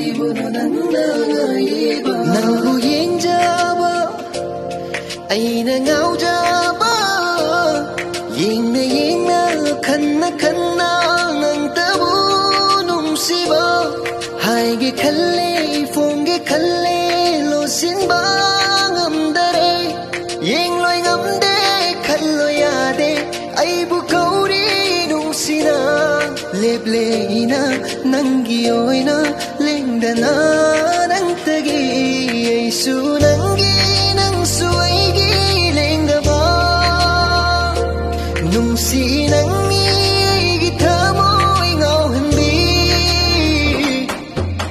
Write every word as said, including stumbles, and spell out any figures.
Nangbu yengjaba aina ngaujaba yengna yengna khanna khanna nangtabu nungsiba haige khalle fonge khalle losinba ngamdare yengloi ngamde khallo yade aibu kauri nungsina leble ina nangi oina lengdana nangtagi aisuna